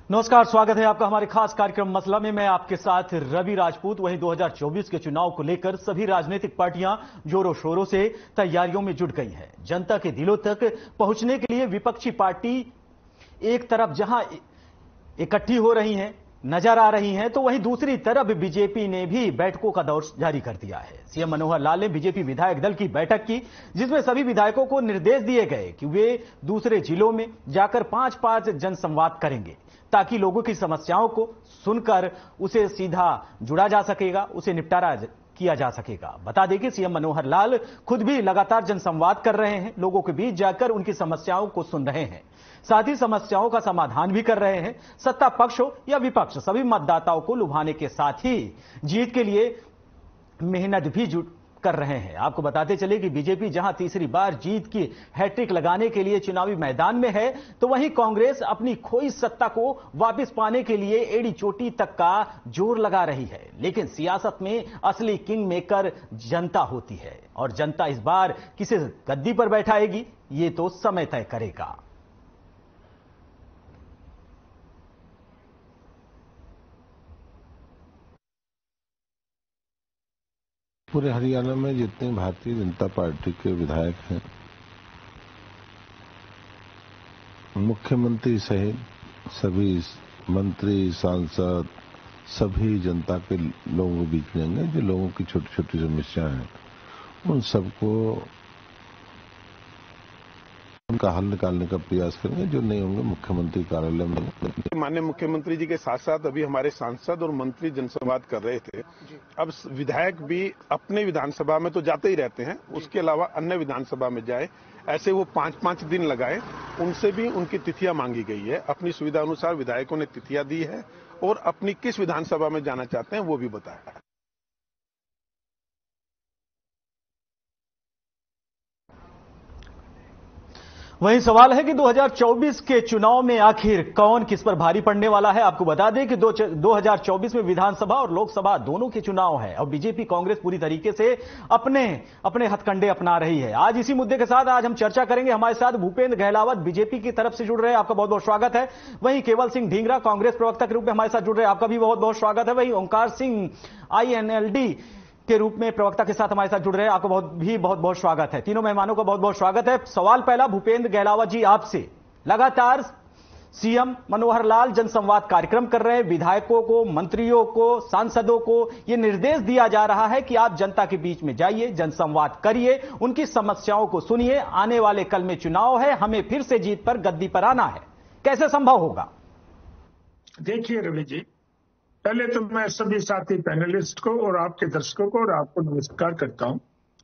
नमस्कार, स्वागत है आपका हमारे खास कार्यक्रम मसला में। मैं आपके साथ रवि राजपूत। वहीं 2024 के चुनाव को लेकर सभी राजनीतिक पार्टियां जोरों शोरों से तैयारियों में जुट गई हैं। जनता के दिलों तक पहुंचने के लिए विपक्षी पार्टी एक तरफ जहां इकट्ठी हो रही हैं, नजर आ रही हैं, तो वहीं दूसरी तरफ बीजेपी ने भी बैठकों का दौर जारी कर दिया है। सीएम मनोहर लाल ने बीजेपी विधायक दल की बैठक की, जिसमें सभी विधायकों को निर्देश दिए गए कि वे दूसरे जिलों में जाकर 5-5 जनसंवाद करेंगे, ताकि लोगों की समस्याओं को सुनकर उसे सीधा जुड़ा जा सकेगा, उसे निपटारा किया जा सकेगा। बता दें कि सीएम मनोहर लाल खुद भी लगातार जनसंवाद कर रहे हैं, लोगों के बीच जाकर उनकी समस्याओं को सुन रहे हैं, साथ ही समस्याओं का समाधान भी कर रहे हैं। सत्ता पक्ष हो या विपक्ष, सभी मतदाताओं को लुभाने के साथ ही जीत के लिए मेहनत भी कर रहे हैं। आपको बताते चले कि बीजेपी जहां तीसरी बार जीत की हैट्रिक लगाने के लिए चुनावी मैदान में है, तो वहीं कांग्रेस अपनी खोई सत्ता को वापस पाने के लिए एड़ी चोटी तक का जोर लगा रही है। लेकिन सियासत में असली किंग मेकर जनता होती है, और जनता इस बार किसे गद्दी पर बैठाएगी, ये तो समय तय करेगा। पूरे हरियाणा में जितने भारतीय जनता पार्टी के विधायक हैं, मुख्यमंत्री सहित सभी मंत्री, सांसद, सभी जनता के लोगों के बीच में आएंगे। जो लोगों की छोटी छोटी समस्याएं हैं, उन सबको उनका हल निकालने का प्रयास करेंगे। जो नहीं होंगे मुख्यमंत्री कार्यालय में। माननीय मुख्यमंत्री जी के साथ साथ अभी हमारे सांसद और मंत्री जनसंवाद कर रहे थे। अब विधायक भी अपने विधानसभा में तो जाते ही रहते हैं, उसके अलावा अन्य विधानसभा में जाए, ऐसे वो 5-5 दिन लगाए। उनसे भी उनकी तिथियां मांगी गई है। अपनी सुविधा अनुसार विधायकों ने तिथियां दी है और अपनी किस विधानसभा में जाना चाहते हैं वो भी बताया है। वही सवाल है कि 2024 के चुनाव में आखिर कौन किस पर भारी पड़ने वाला है। आपको बता दें कि 2024 में विधानसभा और लोकसभा दोनों के चुनाव है, और बीजेपी कांग्रेस पूरी तरीके से अपने हथकंडे अपना रही है। आज इसी मुद्दे के साथ आज हम चर्चा करेंगे। हमारे साथ भूपेंद्र गहलावत बीजेपी की तरफ से जुड़ रहे हैं, आपका बहुत बहुत स्वागत है। वहीं केवल सिंह ढींगरा कांग्रेस प्रवक्ता के रूप में हमारे साथ जुड़ रहे हैं, आपका भी बहुत बहुत स्वागत है। वहीं ओंकार सिंह INLD के रूप में प्रवक्ता के साथ हमारे साथ जुड़ रहे हैं, आपको बहुत बहुत स्वागत है। तीनों मेहमानों का बहुत बहुत स्वागत है। सवाल पहला भूपेंद्र गहलावत जी आपसे। लगातार सीएम मनोहर लाल जनसंवाद कार्यक्रम कर रहे हैं, विधायकों को, मंत्रियों को, सांसदों को यह निर्देश दिया जा रहा है कि आप जनता के बीच में जाइए, जनसंवाद करिए, उनकी समस्याओं को सुनिए। आने वाले कल में चुनाव है, हमें फिर से जीत पर गद्दी पर आना है। कैसे संभव होगा? देखिए रवि जी, पहले तो मैं सभी साथी पैनलिस्ट को और आपके दर्शकों को और आपको नमस्कार करता हूं।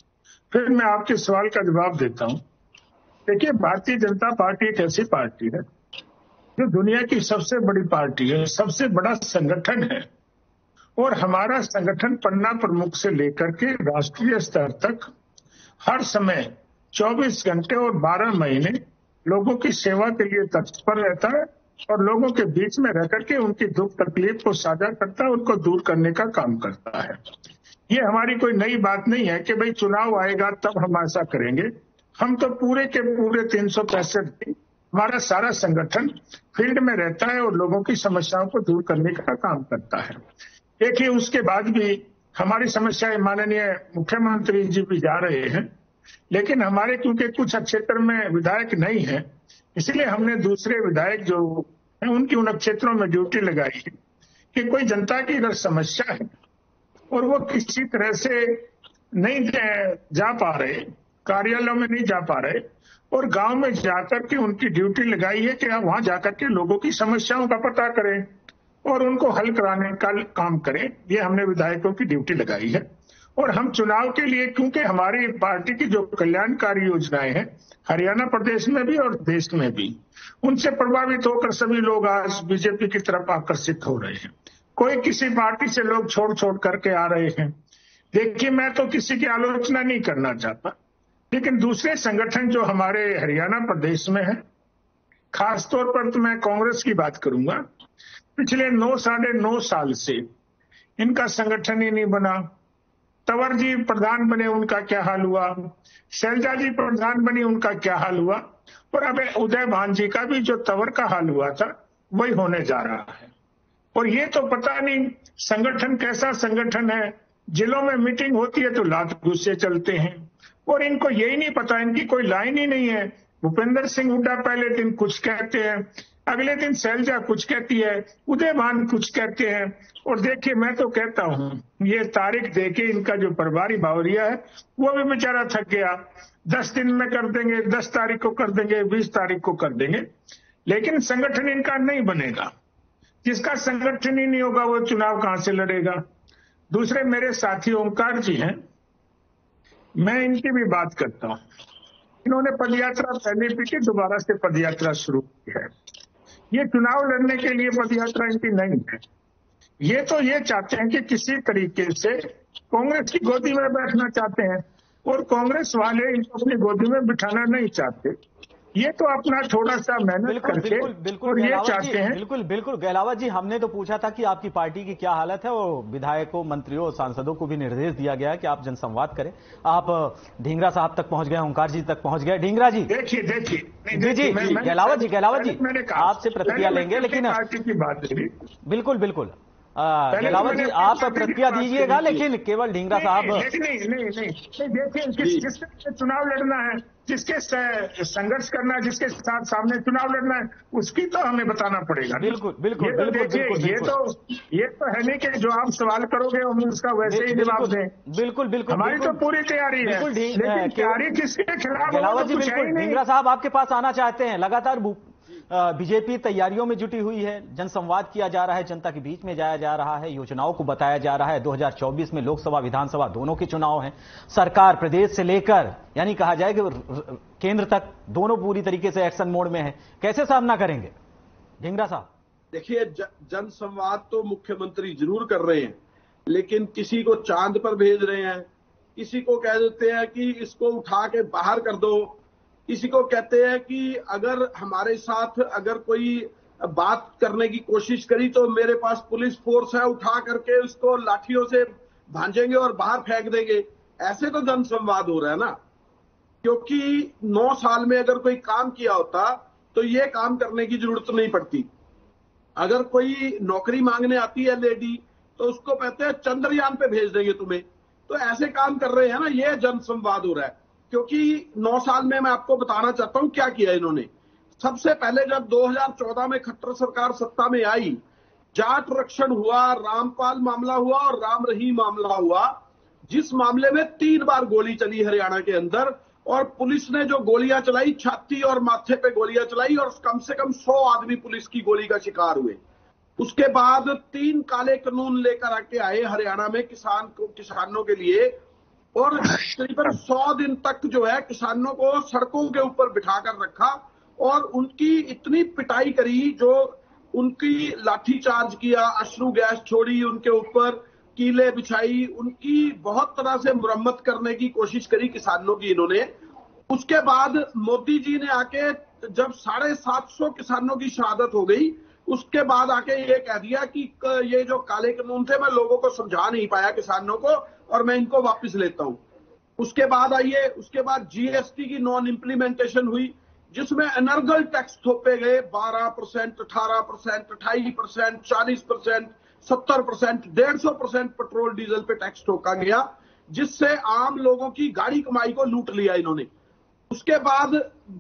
फिर मैं आपके सवाल का जवाब देता हूं। देखिए, भारतीय जनता पार्टी एक ऐसी पार्टी है जो दुनिया की सबसे बड़ी पार्टी है, सबसे बड़ा संगठन है, और हमारा संगठन पन्ना प्रमुख से लेकर के राष्ट्रीय स्तर तक हर समय 24 घंटे और 12 महीने लोगों की सेवा के लिए तत्पर रहता है, और लोगों के बीच में रह करके उनकी दुख तकलीफ को साझा करता है, उनको दूर करने का काम करता है। ये हमारी कोई नई बात नहीं है कि भाई चुनाव आएगा तब हम ऐसा करेंगे। हम तो पूरे के पूरे 365 दिन हमारा सारा संगठन फील्ड में रहता है और लोगों की समस्याओं को दूर करने का काम करता है। देखिए, उसके बाद भी हमारी समस्याएं माननीय मुख्यमंत्री जी भी जा रहे हैं, लेकिन हमारे क्योंकि कुछ क्षेत्र में विधायक नहीं है, इसलिए हमने दूसरे विधायक जो हैं उनकी उन क्षेत्रों में ड्यूटी लगाई है कि कोई जनता की अगर समस्या है और वो किसी तरह से नहीं जा पा रहे, कार्यालयों में नहीं जा पा रहे, और गांव में जाकर के उनकी ड्यूटी लगाई है कि आप वहां जाकर के लोगों की समस्याओं का पता करें और उनको हल कराने का काम करें। ये हमने विधायकों की ड्यूटी लगाई है। और हम चुनाव के लिए, क्योंकि हमारी पार्टी की जो कल्याणकारी योजनाएं हैं हरियाणा प्रदेश में भी और देश में भी, उनसे प्रभावित होकर सभी लोग आज बीजेपी की तरफ आकर्षित हो रहे हैं। कोई किसी पार्टी से लोग छोड़ करके आ रहे हैं। देखिए, मैं तो किसी की आलोचना नहीं करना चाहता, लेकिन दूसरे संगठन जो हमारे हरियाणा प्रदेश में है, खासतौर पर तो मैं कांग्रेस की बात करूंगा। पिछले 9-9.5 साल से इनका संगठन ही नहीं बना। तंवर जी प्रधान बने, उनका क्या हाल हुआ? शैलजा जी प्रधान बनी, उनका क्या हाल हुआ? और अब उदय भान जी का भी जो तंवर का हाल हुआ था वही होने जा रहा है। और ये तो पता नहीं संगठन कैसा संगठन है, जिलों में मीटिंग होती है तो लात गुस्से चलते हैं और इनको यही नहीं पता, इनकी कोई लाइन ही नहीं है। भूपेंद्र सिंह हुड्डा पहले दिन कुछ कहते हैं, अगले दिन शैलजा कुछ कहती है, उदयभान कुछ कहते हैं। और देखिए मैं तो कहता हूं ये तारीख देके इनका जो प्रभारी बावरिया है वो भी बेचारा थक गया। 10 दिन में कर देंगे, 10 तारीख को कर देंगे, 20 तारीख को कर देंगे, लेकिन संगठन इनका नहीं बनेगा। जिसका संगठन ही नहीं होगा वो चुनाव कहां से लड़ेगा। दूसरे मेरे साथी ओंकार जी हैं, मैं इनकी भी बात करता हूं। इन्होंने पदयात्रा पहले भी की, दोबारा से पदयात्रा शुरू की है। ये चुनाव लड़ने के लिए पदयात्रा इनकी नहीं है। ये तो ये चाहते हैं कि किसी तरीके से कांग्रेस की गोदी में बैठना चाहते हैं और कांग्रेस वाले इनको अपनी गोदी में बिठाना नहीं चाहते। ये तो अपना थोड़ा सा मेहनत करके और ये चाहते हैं। बिल्कुल गहलावत जी, हमने तो पूछा था कि आपकी पार्टी की क्या हालत है और विधायकों, मंत्रियों, सांसदों को भी निर्देश दिया गया कि आप जनसंवाद करें। आप ढींगरा साहब तक पहुंच गए, ओंकार जी तक पहुंच गए। ढींगरा जी देखिए जी गहलावत जी आपसे प्रतिक्रिया लेंगे, लेकिन पार्टी की बात बिल्कुल गहलावत जी आप प्रतिक्रिया दीजिएगा, लेकिन केवल ढींगरा साहब नहीं देखिए जिसके चुनाव लड़ना है, जिसके संघर्ष करना है, जिसके साथ सामने चुनाव लड़ना है, उसकी तो हमें बताना पड़ेगा। बिल्कुल ये तो है नहीं कि जो आप सवाल करोगे हम उसका वैसे ही जवाब दें। बिल्कुल हमारी तो पूरी तैयारी है, लेकिन तैयारी किसके खिलाफ? गहलावत जी बिल्कुल ढींगरा साहब आपके पास आना चाहते हैं। लगातार बीजेपी तैयारियों में जुटी हुई है, जनसंवाद किया जा रहा है, जनता के बीच में जाया जा रहा है, योजनाओं को बताया जा रहा है। 2024 में लोकसभा विधानसभा दोनों के चुनाव हैं। सरकार प्रदेश से लेकर यानी कहा जाए कि केंद्र तक दोनों पूरी तरीके से एक्शन मोड में है। कैसे सामना करेंगे ढींगरा साहब? देखिए जनसंवाद तो मुख्यमंत्री जरूर कर रहे हैं, लेकिन किसी को चांद पर भेज रहे हैं, किसी को कह देते हैं कि इसको उठा के बाहर कर दो, किसी को कहते हैं कि अगर हमारे साथ अगर कोई बात करने की कोशिश करी तो मेरे पास पुलिस फोर्स है, उठा करके उसको लाठियों से भांजेंगे और बाहर फेंक देंगे। ऐसे तो जनसंवाद हो रहा है ना, क्योंकि 9 साल में अगर कोई काम किया होता तो ये काम करने की जरूरत नहीं पड़ती। अगर कोई नौकरी मांगने आती है लेडी तो उसको कहते हैं चंद्रयान पे भेज देंगे तुम्हें। तो ऐसे काम कर रहे हैं ना, ये जनसंवाद हो रहा है। क्योंकि 9 साल में मैं आपको बताना चाहता हूं क्या किया इन्होंने। सबसे पहले जब 2014 में खट्टर सरकार सत्ता में आई, जाट रक्षण हुआ, रामपाल मामला हुआ और राम रहीम मामला हुआ, जिस मामले में 3 बार गोली चली हरियाणा के अंदर, और पुलिस ने जो गोलियां चलाई, छाती और माथे पे गोलियां चलाई और कम से कम 100 आदमी पुलिस की गोली का शिकार हुए। उसके बाद 3 काले कानून लेकर आके आए हरियाणा में किसानों के लिए, और तकरीबन 100 दिन तक जो है किसानों को सड़कों के ऊपर बिठाकर रखा और उनकी इतनी पिटाई करी, जो उनकी लाठीचार्ज किया, अश्रु गैस छोड़ी उनके ऊपर, कीले बिछाई, उनकी बहुत तरह से मुरम्मत करने की कोशिश करी किसानों की इन्होंने। उसके बाद मोदी जी ने आके जब 750 किसानों की शहादत हो गई, उसके बाद आके ये कह दिया कि ये जो काले कानून थे मैं लोगों को समझा नहीं पाया किसानों को और मैं इनको वापस लेता हूं। उसके बाद उसके बाद जीएसटी की नॉन इंप्लीमेंटेशन हुई, जिसमें अनर्गल टैक्स थोपे गए, 12%, 18%, 28%, 40%, 70%, 150% पेट्रोल डीजल पे टैक्स ठोका गया, जिससे आम लोगों की गाड़ी कमाई को लूट लिया इन्होंने। उसके बाद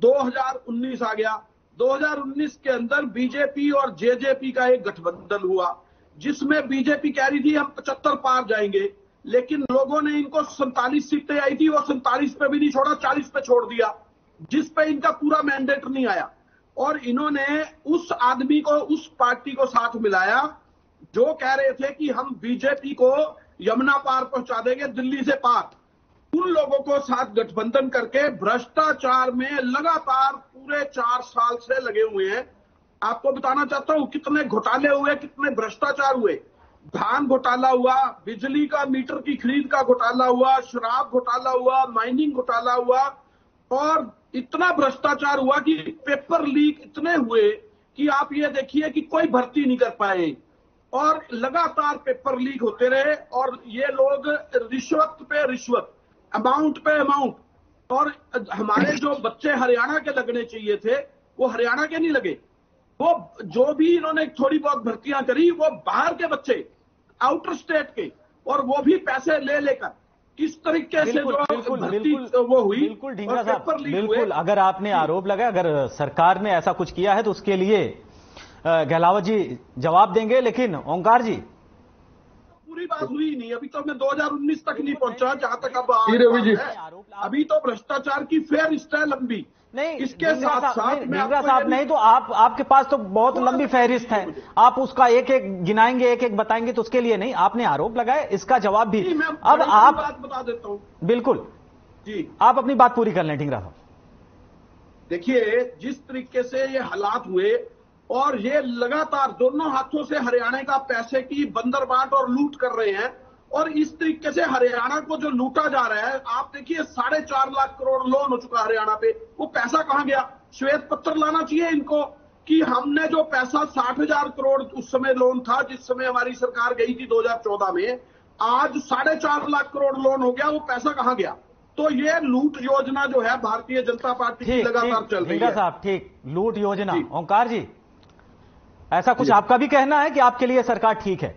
2019 आ गया। 2019 के अंदर बीजेपी और जेजेपी का एक गठबंधन हुआ, जिसमें बीजेपी कह रही थी हम 75 पार जाएंगे, लेकिन लोगों ने इनको 47 सीटें आई थी, वो 47 पे भी नहीं छोड़ा, 40 पे छोड़ दिया, जिस पे इनका पूरा मैंडेट नहीं आया। और इन्होंने उस आदमी को, उस पार्टी को साथ मिलाया जो कह रहे थे कि हम बीजेपी को यमुना पार पहुंचा देंगे, दिल्ली से पार। उन लोगों को साथ गठबंधन करके भ्रष्टाचार में लगातार पूरे 4 साल से लगे हुए हैं। आपको बताना चाहता हूं कितने घोटाले हुए, कितने भ्रष्टाचार हुए। धान घोटाला हुआ, बिजली का मीटर की खरीद का घोटाला हुआ, शराब घोटाला हुआ, माइनिंग घोटाला हुआ, और इतना भ्रष्टाचार हुआ कि पेपर लीक इतने हुए कि आप ये देखिए कि कोई भर्ती नहीं कर पाए, और लगातार पेपर लीक होते रहे। और ये लोग रिश्वत पे रिश्वत, अमाउंट पे अमाउंट, और हमारे जो बच्चे हरियाणा के लगने चाहिए थे वो हरियाणा के नहीं लगे। वो जो भी इन्होंने थोड़ी बहुत भर्तियां करी वो बाहर के बच्चे, आउटर स्टेट के, और वो भी पैसे ले लेकर किस तरीके से जो भर्ती वो हुई, बिल्कुल ढींगरा साहब, बिल्कुल। अगर आपने आरोप लगाया, अगर सरकार ने ऐसा कुछ किया है तो उसके लिए गहलावत जी जवाब देंगे, लेकिन ओंकार जी पूरी बात हुई नहीं। अभी तो मैं 2019 तक नहीं पहुंचा, जहां तक अब अभी तो भ्रष्टाचार की फेहरिस्त है लंबी। नहीं, इसके साथ साथ ढींगरा साहब नहीं तो आपके पास तो बहुत लंबी फहरिस्त है, आप उसका एक एक गिनाएंगे, एक एक बताएंगे, तो उसके लिए नहीं, आपने आरोप लगाया, इसका जवाब भी। अब आप बात बता देता हूं। बिल्कुल जी, आप अपनी बात पूरी कर लें ढींगरा साहब। देखिए, जिस तरीके से ये हालात हुए और ये लगातार दोनों हाथों से हरियाणा का पैसे की बंदरबांट और लूट कर रहे हैं, और इस तरीके से हरियाणा को जो लूटा जा रहा है, आप देखिए 4.5 लाख करोड़ लोन हो चुका हरियाणा पे। वो पैसा कहां गया? श्वेत पत्र लाना चाहिए इनको कि हमने जो पैसा 60,000 करोड़ उस समय लोन था, जिस समय हमारी सरकार गई थी 2014 में, आज 4.5 लाख करोड़ लोन हो गया, वो पैसा कहां गया? तो ये लूट योजना जो है भारतीय जनता पार्टी की लगातार चल रही है। साहब ठीक, लूट योजना। ओंकार जी, ऐसा कुछ आपका भी कहना है कि आपके लिए सरकार ठीक है?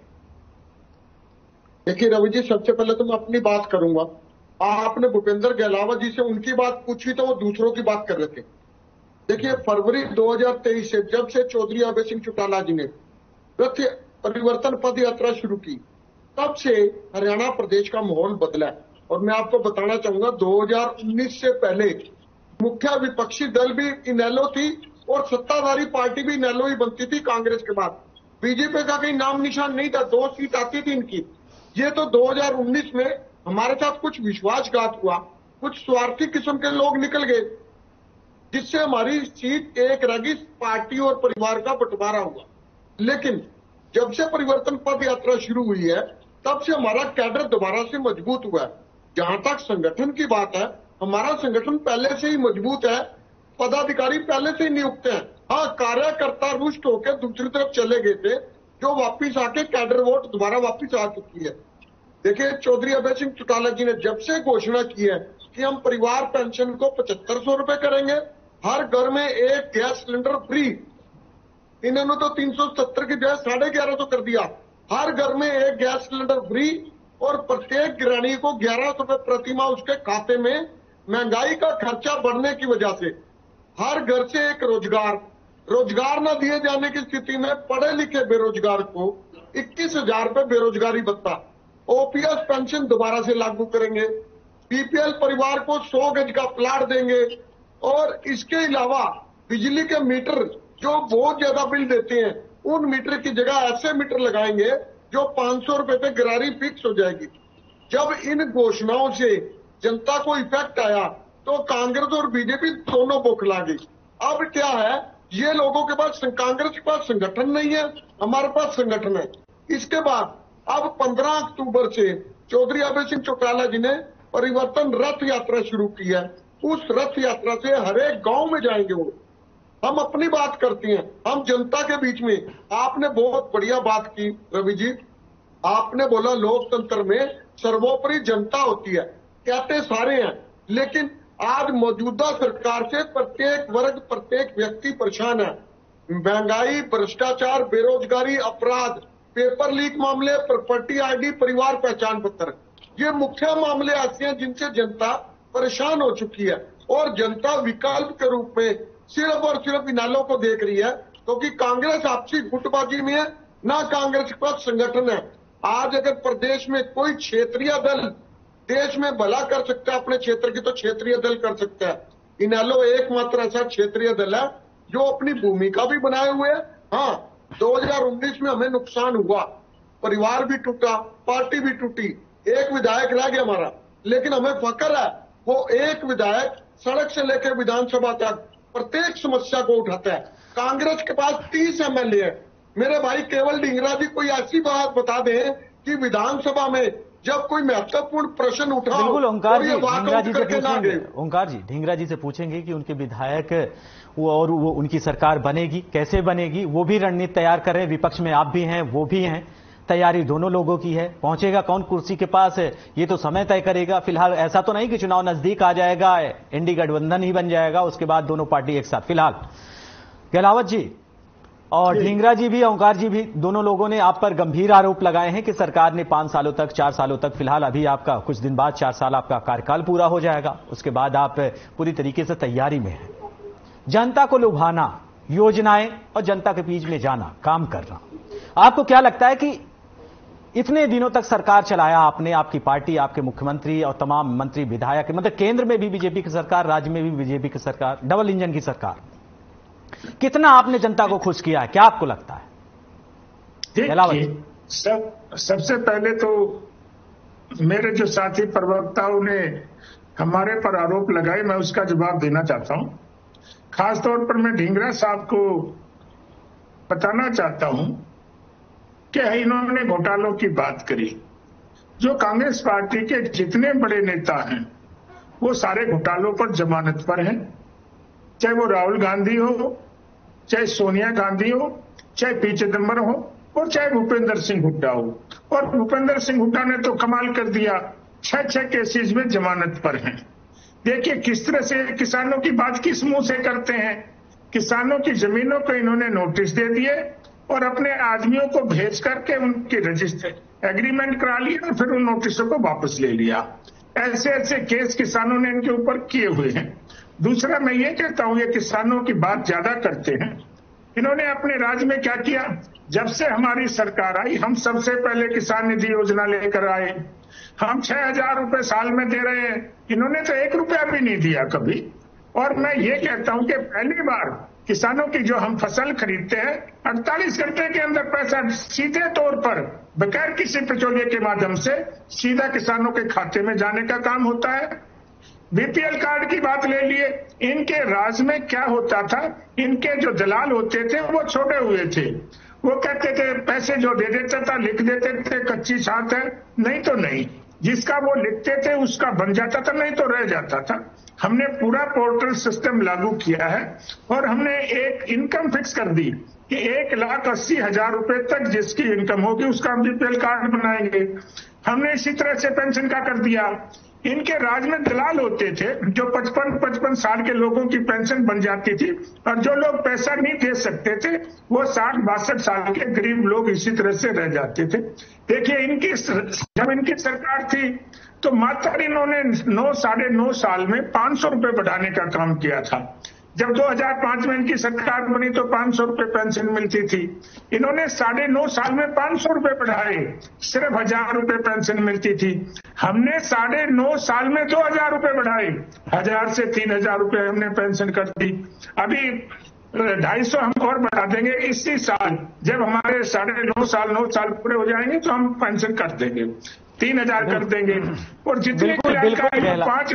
देखिए रवि जी, सबसे पहले तो मैं अपनी बात करूंगा। आपने भूपेंद्र गहलावत जी से उनकी बात पूछी तो वो दूसरों की बात कर रहे थे। देखिए, फरवरी 2023 से जब से चौधरी अभय सिंह चौटाला जी ने रथ परिवर्तन पद यात्रा शुरू की, तब से हरियाणा प्रदेश का माहौल बदला है। और मैं आपको बताना चाहूंगा, 2019 से पहले मुख्य विपक्षी दल भी इनेलो थी और सत्ताधारी पार्टी भी इनेलो ही बनती थी। कांग्रेस के बाद बीजेपी का कहीं नाम निशान नहीं था, 2 सीट आती थी इनकी। ये तो 2019 में हमारे साथ कुछ विश्वासघात हुआ, कुछ स्वार्थी किस्म के लोग निकल गए, जिससे हमारी सीट एक रगी, पार्टी और परिवार का बंटवारा हुआ। लेकिन जब से परिवर्तन पद यात्रा शुरू हुई है, तब से हमारा कैडर दोबारा से मजबूत हुआ है। जहां तक संगठन की बात है, हमारा संगठन पहले से ही मजबूत है, पदाधिकारी पहले से ही नियुक्त हैं। हाँ, कार्यकर्ता रुष्ट होकर दूसरी तरफ चले गए थे, जो वापिस आके कैडर वोट दोबारा वापिस आ चुकी है। देखिए, चौधरी अभय सिंह चौटाला जी ने जब से घोषणा की है कि हम परिवार पेंशन को 7500 रुपए करेंगे, हर घर में एक गैस सिलेंडर फ्री, इन्होंने तो 370 की जगह 1150 कर दिया। हर घर में एक गैस सिलेंडर फ्री और प्रत्येक गृहिणी को 1100 रुपए प्रतिमाह उसके खाते में। महंगाई का खर्चा बढ़ने की वजह से हर घर से एक रोजगार न दिए जाने की स्थिति में पढ़े लिखे बेरोजगार को 21,000 रुपए बेरोजगारी भत्ता, ओपीएस पेंशन दोबारा से लागू करेंगे, बीपीएल परिवार को 100 गज का प्लाट देंगे, और इसके अलावा बिजली के मीटर जो बहुत ज्यादा बिल देते हैं, उन मीटर की जगह ऐसे मीटर लगाएंगे जो 500 रुपए पे गरारी फिक्स हो जाएगी। जब इन घोषणाओं से जनता को इफेक्ट आया तो कांग्रेस और बीजेपी दोनों बौखला गई। अब क्या है, ये लोगों के पास, कांग्रेस के पास संगठन नहीं है, हमारे पास संगठन है। इसके बाद अब 15 अक्टूबर से चौधरी अभय सिंह चौटाला जी ने परिवर्तन रथ यात्रा शुरू की है। उस रथ यात्रा से हर एक गांव में जाएंगे वो। हम अपनी बात करते हैं, हम जनता के बीच में। आपने बहुत बढ़िया बात की रवि जी, आपने बोला लोकतंत्र में सर्वोपरि जनता होती है, कहते सारे हैं, लेकिन आज मौजूदा सरकार से प्रत्येक वर्ग, प्रत्येक व्यक्ति परेशान है। महंगाई, भ्रष्टाचार, बेरोजगारी, अपराध, पेपर लीक मामले, प्रॉपर्टी आईडी, परिवार पहचान पत्र, ये मुख्य मामले ऐसे हैं जिनसे जनता परेशान हो चुकी है। और जनता विकल्प के रूप में सिर्फ और सिर्फ इनेलो को देख रही है, क्योंकि कांग्रेस आपसी गुटबाजी में है, ना कांग्रेस के पास संगठन है। आज अगर प्रदेश में कोई क्षेत्रीय दल देश में भला कर सकता है अपने क्षेत्र की, तो क्षेत्रीय दल कर सकता है। इनेलो एकमात्र ऐसा क्षेत्रीय दल है जो अपनी भूमिका भी बनाए हुए है। हाँ, 2019 में हमें नुकसान हुआ, परिवार भी टूटा, पार्टी भी टूटी, एक विधायक रह गया हमारा, लेकिन हमें फक्र है वो एक विधायक सड़क से लेकर विधानसभा तक प्रत्येक समस्या को उठाता है। कांग्रेस के पास 30 एमएलए है। मेरे भाई केवल ढींगरा जी कोई ऐसी बात बता दें कि विधानसभा में जब कोई महत्वपूर्ण प्रश्न उठा, बिल्कुल ओंकार जी, ढींगरा जी से पूछेंगे कि उनके विधायक और वो उनकी सरकार बनेगी, कैसे बनेगी, वो भी रणनीति तैयार कर रहे हैं। विपक्ष में आप भी हैं, वो भी हैं, तैयारी दोनों लोगों की है। पहुंचेगा कौन कुर्सी के पास है ये तो समय तय करेगा। फिलहाल ऐसा तो नहीं कि चुनाव नजदीक आ जाएगा, एनडीए गठबंधन ही बन जाएगा, उसके बाद दोनों पार्टी एक साथ। फिलहाल गहलावत जी, और ढींगरा जी भी, ओंकार जी भी, दोनों लोगों ने आप पर गंभीर आरोप लगाए हैं कि सरकार ने 5 सालों तक, 4 सालों तक, फिलहाल अभी आपका कुछ दिन बाद 4 साल आपका कार्यकाल पूरा हो जाएगा, उसके बाद आप पूरी तरीके से तैयारी में हैं। जनता को लुभाना, योजनाएं और जनता के बीच में जाना, काम करना, आपको क्या लगता है कि इतने दिनों तक सरकार चलाया आपने, आपकी पार्टी, आपके मुख्यमंत्री और तमाम मंत्री विधायक, मतलब केंद्र में भी बीजेपी की सरकार, राज्य में भी बीजेपी की सरकार, डबल इंजन की सरकार, कितना आपने जनता को खुश किया है, क्या आपको लगता है? सबसे पहले तो मेरे जो साथी प्रवक्ताओं ने हमारे पर आरोप लगाए, मैं उसका जवाब देना चाहता हूं। खासतौर पर मैं ढींगरा साहब को बताना चाहता हूं कि इन्होंने घोटालों की बात करी। जो कांग्रेस पार्टी के जितने बड़े नेता हैं वो सारे घोटालों पर जमानत पर हैं, चाहे वो राहुल गांधी हो, चाहे सोनिया गांधी हो, चाहे पी चिदम्बरम हो और चाहे भूपेंद्र सिंह हुड्डा हो। और भूपेंद्र सिंह हुड्डा ने तो कमाल कर दिया, 6 केसेस में जमानत पर हैं। देखिए किस तरह से किसानों की बात किस मुंह से करते हैं। किसानों की जमीनों को इन्होंने नोटिस दे दिए और अपने आदमियों को भेज करके उनकी रजिस्टर एग्रीमेंट करा लिया और फिर उन नोटिसों को वापस ले लिया। ऐसे ऐसे केस किसानों ने इनके ऊपर किए हुए हैं। दूसरा मैं ये कहता हूं, ये किसानों की बात ज्यादा करते हैं। इन्होंने अपने राज्य में क्या किया, जब से हमारी सरकार आई हम सबसे पहले किसान निधि योजना लेकर आए। हम 6,000 रुपए साल में दे रहे हैं, इन्होंने तो 1 रुपया भी नहीं दिया कभी। और मैं ये कहता हूं कि पहली बार किसानों की जो हम फसल खरीदते हैं 48 घंटे के अंदर पैसा सीधे तौर पर बगैर किसी बिचौलिए के माध्यम से सीधा किसानों के खाते में जाने का काम होता है। बीपीएल कार्ड की बात ले लिए, इनके राज में क्या होता था, इनके जो दलाल होते थे वो छोड़े हुए थे। वो कहते थे पैसे जो दे देता था लिख देते थे, कच्ची छात है, नहीं तो नहीं, जिसका वो लिखते थे उसका बन जाता था, नहीं तो रह जाता था। हमने पूरा पोर्टल सिस्टम लागू किया है और हमने एक इनकम फिक्स कर दी कि 1,80,000 रुपए तक जिसकी इनकम होगी उसका हम बीपीएल कार्ड बनाएंगे। हमने इसी तरह से पेंशन का कर दिया। इनके राज में दलाल होते थे जो 55 साल के लोगों की पेंशन बन जाती थी और जो लोग पैसा नहीं दे सकते थे वो 60-62 साल के गरीब लोग इसी तरह से रह जाते थे। देखिए जब इनकी सरकार थी तो मात्र इन्होंने 9-9.5 साल में 500 रुपए बढ़ाने का काम किया था। जब 2005 में इनकी सरकार बनी तो 500 रुपए पेंशन मिलती थी। इन्होंने 9.5 साल में 500 रुपए बढ़ाए, सिर्फ 1,000 रुपए पेंशन मिलती थी। हमने 9.5 साल में 2,000 रुपए बढ़ाए, 1,000 से 3,000 रुपए हमने पेंशन कर दी। अभी 250 हम और बढ़ा देंगे इसी साल। जब हमारे 9.5 साल पूरे हो जाएंगे तो हम पेंशन कर देंगे, 3,000 कर देंगे। और जितने 5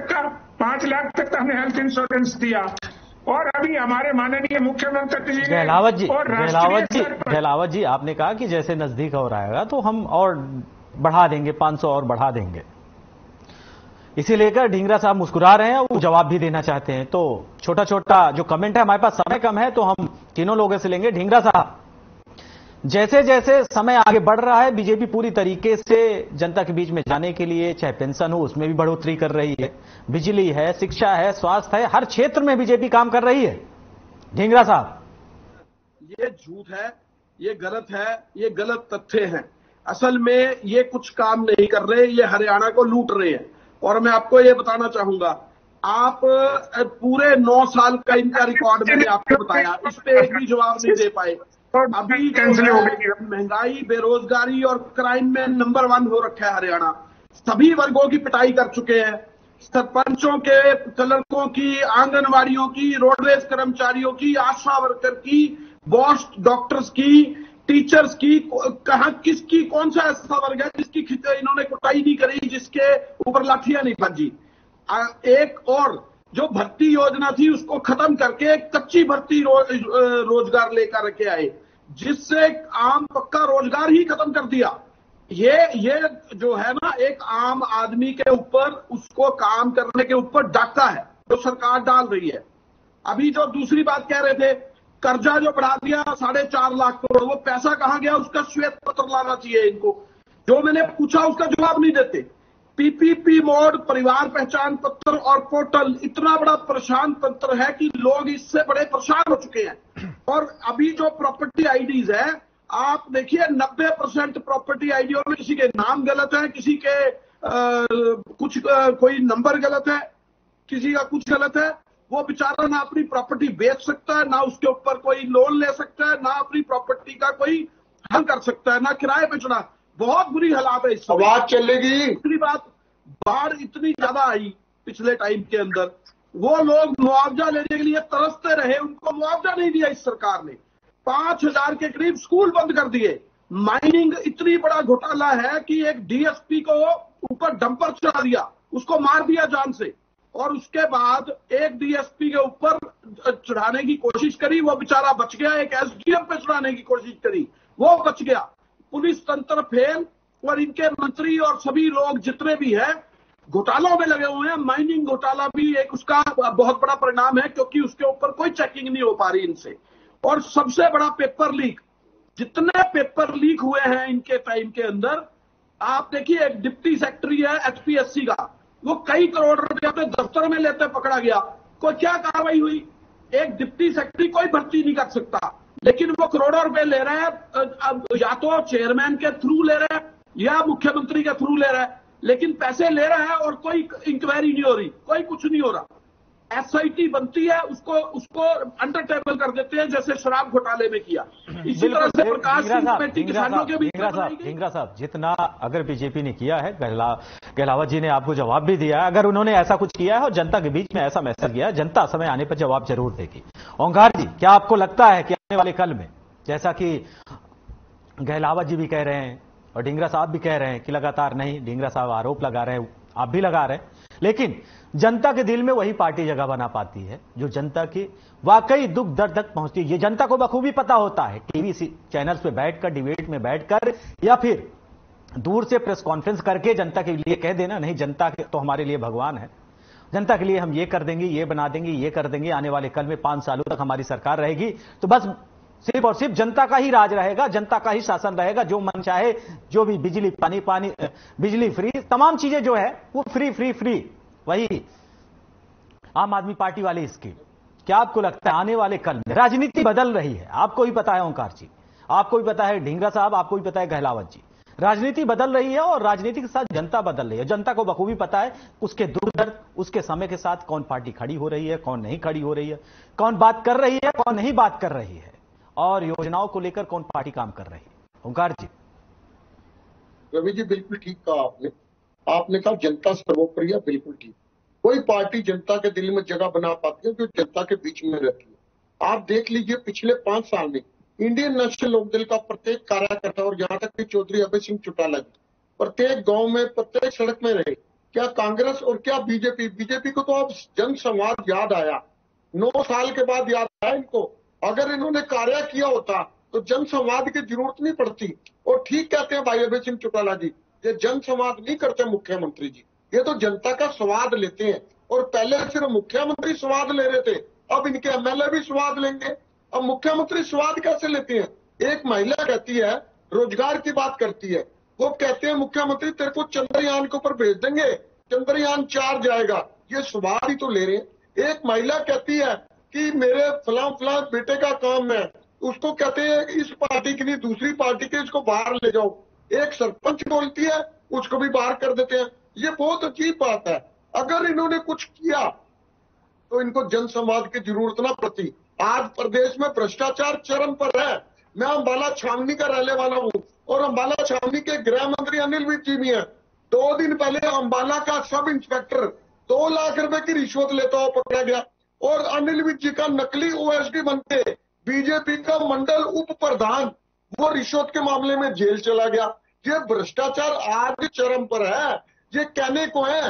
लाख तक का हमने हेल्थ इंश्योरेंस दिया। और अभी हमारे माननीय मुख्यमंत्री जी गहलावत जी आपने कहा कि जैसे नजदीक हो आएगा तो हम और बढ़ा देंगे, 500 और बढ़ा देंगे। इसी लेकर ढींगरा साहब मुस्कुरा रहे हैं, वो जवाब भी देना चाहते हैं। तो छोटा छोटा जो कमेंट है, हमारे पास समय कम है तो हम तीनों लोगों से लेंगे। ढींगरा साहब, जैसे जैसे समय आगे बढ़ रहा है बीजेपी पूरी तरीके से जनता के बीच में जाने के लिए, चाहे पेंशन हो उसमें भी बढ़ोतरी कर रही है, बिजली है, शिक्षा है, स्वास्थ्य है, हर क्षेत्र में बीजेपी काम कर रही है। ढींगरा साहब, ये झूठ है, ये गलत है, ये गलत तथ्य हैं। असल में ये कुछ काम नहीं कर रहे, ये हरियाणा को लूट रहे हैं। और मैं आपको ये बताना चाहूंगा, आप पूरे 9 साल का इनका रिकॉर्ड मैंने आपको बताया, इस पे एक भी जवाब नहीं दे पाए। अभी महंगाई, बेरोजगारी और क्राइम में नंबर 1 हो रखा है हरियाणा। सभी वर्गों की पिटाई कर चुके हैं, सरपंचों के, क्लर्कों की, आंगनवाड़ियों की, रोडवेज कर्मचारियों की, आशा वर्कर की, बॉस डॉक्टर्स की, टीचर्स की। कहां किसकी कौन सा ऐसा वर्ग है जिसकी इन्होंने कुटाई नहीं करी, जिसके ऊपर लाठियां नहीं भजी। एक और जो भर्ती योजना थी उसको खत्म करके एक कच्ची भर्ती रोजगार लेकर के आए, जिससे आम पक्का रोजगार ही खत्म कर दिया। ये जो है ना, एक आम आदमी के ऊपर, उसको काम करने के ऊपर डाका है जो सरकार डाल रही है। अभी जो दूसरी बात कह रहे थे, कर्जा जो बढ़ा दिया 4.5 लाख करोड़, वो पैसा कहां गया उसका श्वेत पत्र लाना चाहिए इनको। जो मैंने पूछा उसका जवाब नहीं देते। पीपीपी मोड, परिवार पहचान पत्र और पोर्टल इतना बड़ा परेशान तंत्र है कि लोग इससे बड़े परेशान हो चुके हैं। और अभी जो प्रॉपर्टी आईडीज है, आप देखिए 90% प्रॉपर्टी आईडियों में किसी के नाम गलत है, किसी के कोई नंबर गलत है, किसी का कुछ गलत है। वो बेचारा ना अपनी प्रॉपर्टी बेच सकता है, ना उसके ऊपर कोई लोन ले सकता है, ना अपनी प्रॉपर्टी का कोई हल कर सकता है, ना किराए पे चढ़ा। बहुत बुरी हालात है इस समय। आवाज चलेगी। दूसरी बात, बाढ़ इतनी ज्यादा आई पिछले टाइम के अंदर, वो लोग मुआवजा लेने के लिए तरसते रहे, उनको मुआवजा नहीं दिया इस सरकार ने। 5000 के करीब स्कूल बंद कर दिए। माइनिंग इतनी बड़ा घोटाला है कि एक डीएसपी को ऊपर डंपर चढ़ा दिया, उसको मार दिया जान से, और उसके बाद एक डीएसपी के ऊपर चढ़ाने की कोशिश करी, वो बेचारा बच गया। एक एसडीएम पे चढ़ाने की कोशिश करी, वो बच गया। पुलिस तंत्र फेल, और इनके मंत्री और सभी लोग जितने भी हैं घोटालों में लगे हुए हैं। माइनिंग घोटाला भी एक उसका बहुत बड़ा परिणाम है, क्योंकि उसके ऊपर कोई चेकिंग नहीं हो पा रही इनसे। और सबसे बड़ा पेपर लीक, जितने पेपर लीक हुए हैं इनके टाइम के अंदर, आप देखिए एक डिप्टी सेक्रेटरी है एचपीएससी का, वो कई करोड़ रुपए अपने दफ्तर में लेते पकड़ा गया। कोई क्या कार्रवाई हुई? एक डिप्टी सेक्रेटरी कोई भर्ती नहीं कर सकता, लेकिन वो करोड़ों रुपए ले रहे हैं, या तो चेयरमैन के थ्रू ले रहे हैं या मुख्यमंत्री के थ्रू ले रहे हैं, लेकिन पैसे ले रहा है और कोई इंक्वायरी नहीं हो रही, कोई कुछ नहीं हो रहा। एसआईटी बनती है, उसको अंडर टेबल कर देते हैं, जैसे शराब घोटाले में किया। इसी तरह से प्रकाश सिंह कमेटी किसानों के बीच में। ढींगरा साहब, जितना अगर बीजेपी ने किया है, गहलावत जी ने आपको जवाब भी दिया है, अगर उन्होंने ऐसा कुछ किया है और जनता के बीच में ऐसा मैसेज किया है, जनता समय आने पर जवाब जरूर देगी। ओंकार जी, क्या आपको लगता है कि आने वाले कल में, जैसा कि गहलावत जी भी कह रहे हैं और ढींगरा साहब भी कह रहे हैं कि लगातार नहीं, ढींगरा साहब आरोप लगा रहे हैं, आप भी लगा रहे हैं, लेकिन जनता के दिल में वही पार्टी जगह बना पाती है जो जनता की वाकई दुख दर्द तक पहुंचती है। ये जनता को बखूबी पता होता है, टीवी चैनल्स पे बैठकर, डिबेट में बैठकर, या फिर दूर से प्रेस कॉन्फ्रेंस करके जनता के लिए कह देना, नहीं जनता के तो हमारे लिए भगवान है, जनता के लिए हम ये कर देंगे, ये बना देंगे, ये कर देंगे, आने वाले कल में 5 सालों तक हमारी सरकार रहेगी, तो बस सिर्फ और सिर्फ जनता का ही राज रहेगा, जनता का ही शासन रहेगा, जो मन चाहे, जो भी बिजली पानी बिजली फ्री, तमाम चीजें जो है वो फ्री। वही आम आदमी पार्टी वाली स्कीम। क्या आपको लगता है आने वाले कल में राजनीति बदल रही है? आपको भी पता है ओंकार जी, आपको भी पता है ढींगरा साहब, आपको भी पता है गहलावत जी, राजनीति बदल रही है और राजनीति के साथ जनता बदल रही है। जनता को बखूबी पता है उसके दुख दर्द, उसके समय के साथ कौन पार्टी खड़ी हो रही है, कौन नहीं खड़ी हो रही है, कौन बात कर रही है, कौन नहीं बात कर रही है, और योजनाओं को लेकर कौन पार्टी काम कर रही है। ओंकार जी। रवि जी, बिल्कुल ठीक कहा आपने कहा जनता सर्वोपरि है, बिल्कुल ठीक। कोई पार्टी जनता के दिल में जगह बना पाती है जो जनता के बीच में रहती है। आप देख लीजिए पिछले 5 साल में इंडियन नेशनल लोकदल का प्रत्येक कार्यकर्ता, और यहाँ तक कि चौधरी अभय सिंह चौटाला जी, प्रत्येक गांव में, प्रत्येक सड़क में रहे। क्या कांग्रेस और क्या बीजेपी को तो अब जन संवाद याद आया, 9 साल के बाद याद आया इनको। अगर इन्होंने कार्य किया होता तो जन संवाद की जरूरत नहीं पड़ती। और ठीक कहते हैं भाई अभय सिंह चौटाला जी, ये जन संवाद नहीं करते मुख्यमंत्री जी, ये तो जनता का स्वाद लेते हैं। और पहले सिर्फ मुख्यमंत्री स्वाद ले रहे थे, अब इनके एमएलए भी स्वाद लेंगे। अब मुख्यमंत्री स्वाद कैसे लेते हैं? एक महिला कहती है, रोजगार की बात करती है, वो कहते हैं मुख्यमंत्री तेरे को चंद्रयान के ऊपर भेज देंगे, चंद्रयान 4 जाएगा, ये स्वाद ही तो ले रहे हैं। एक महिला कहती है कि मेरे फलां बेटे का काम है, उसको कहते हैं इस पार्टी की नहीं दूसरी पार्टी के, इसको बाहर ले जाओ। एक सरपंच बोलती है, उसको भी बाहर कर देते हैं। ये बहुत अजीब बात है। अगर इन्होंने कुछ किया तो इनको जन संवाद की जरूरत ना पड़ती। आज प्रदेश में भ्रष्टाचार चरम पर है। मैं अंबाला छावनी का रहने वाला हूं और अंबाला छावनी के गृह मंत्री अनिल विज जी भी हैं। 2 दिन पहले अंबाला का सब इंस्पेक्टर 2 लाख रुपए की रिश्वत लेता हुआ पकड़ा गया, और अनिल विज जी का नकली ओएसडी बनते बीजेपी का मंडल उप प्रधान वो रिश्वत के मामले में जेल चला गया। ये भ्रष्टाचार आज चरम पर है, ये कहने को है।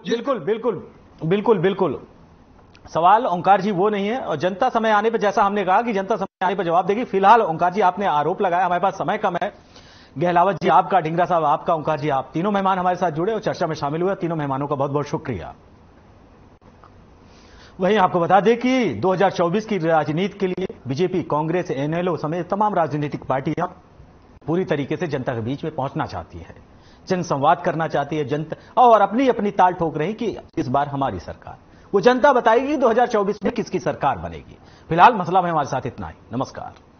बिल्कुल। सवाल ओंकार जी वो नहीं है, और जनता समय आने पर, जैसा हमने कहा कि जनता समय आने पर जवाब देगी। फिलहाल ओंकार जी आपने आरोप लगाया, हमारे पास समय कम है। गहलावत जी आपका, ढींगरा साहब आपका, ओंकार जी आप, तीनों मेहमान हमारे साथ जुड़े और चर्चा में शामिल हुए। तीनों मेहमानों का बहुत बहुत शुक्रिया। वहीं आपको बता दें कि 2024 की राजनीति के लिए बीजेपी, कांग्रेस, एनएलओ समेत तमाम राजनीतिक पार्टियां पूरी तरीके से जनता के बीच में पहुंचना चाहती है, जन संवाद करना चाहती है जनता, और अपनी अपनी ताल ठोक रही कि इस बार हमारी सरकार। वो जनता बताएगी 2024 में किसकी सरकार बनेगी। फिलहाल मसला में हमारे साथ इतना ही। नमस्कार।